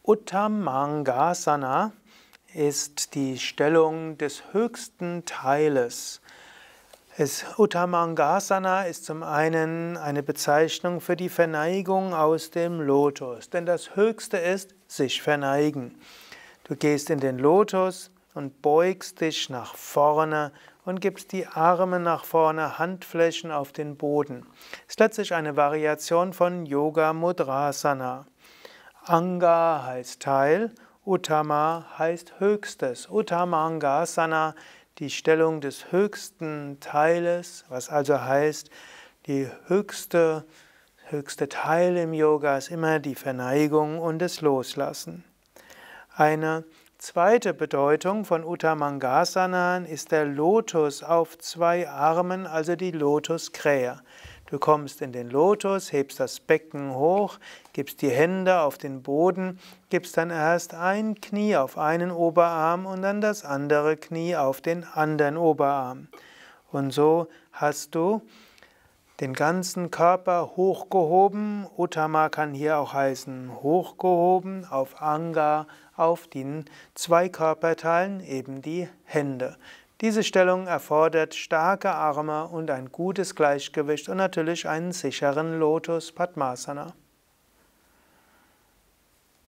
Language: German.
Uttamangasana ist die Stellung des höchsten Teiles. Uttamangasana ist zum einen eine Bezeichnung für die Verneigung aus dem Lotus, denn das Höchste ist sich verneigen. Du gehst in den Lotus und beugst dich nach vorne und gibst die Arme nach vorne, Handflächen auf den Boden. Es ist letztlich eine Variation von Yoga Mudrasana. Anga heißt Teil, Uttama heißt Höchstes. Uttamangasana, die Stellung des höchsten Teiles, was also heißt, die höchste Teil im Yoga ist immer die Verneigung und das Loslassen. Eine zweite Bedeutung von Uttamangasana ist der Lotus auf zwei Armen, also die Lotuskrähe. Du kommst in den Lotus, hebst das Becken hoch, gibst die Hände auf den Boden, gibst dann erst ein Knie auf einen Oberarm und dann das andere Knie auf den anderen Oberarm. Und so hast du den ganzen Körper hochgehoben. Uttama kann hier auch heißen hochgehoben, auf Anga, auf den zwei Körperteilen, eben die Hände. Diese Stellung erfordert starke Arme und ein gutes Gleichgewicht und natürlich einen sicheren Lotus Padmasana.